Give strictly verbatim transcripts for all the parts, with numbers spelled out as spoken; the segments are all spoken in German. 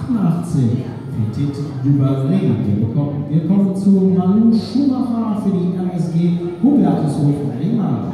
achtundachtzig, Petit Duvalet. Wir kommen, wir kommen zu Manu Schumacher für die R S G Hubertushof Ringmar.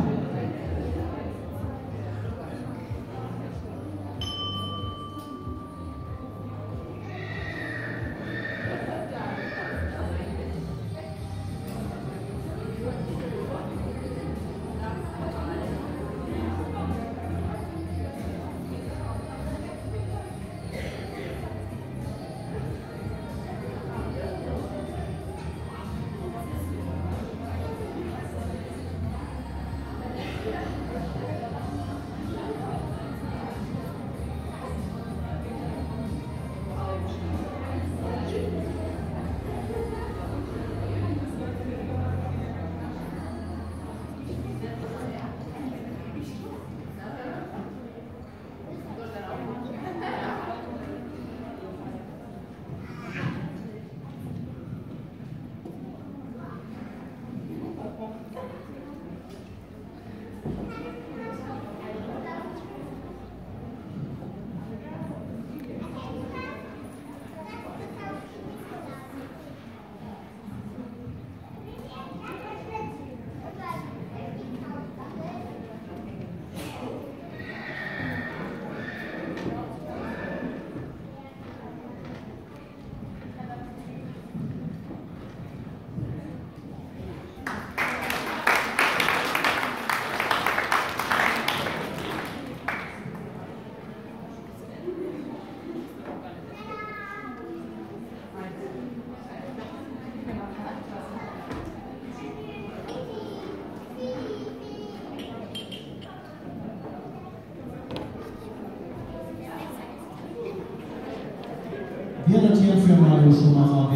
Wir notieren für Manu Schumacher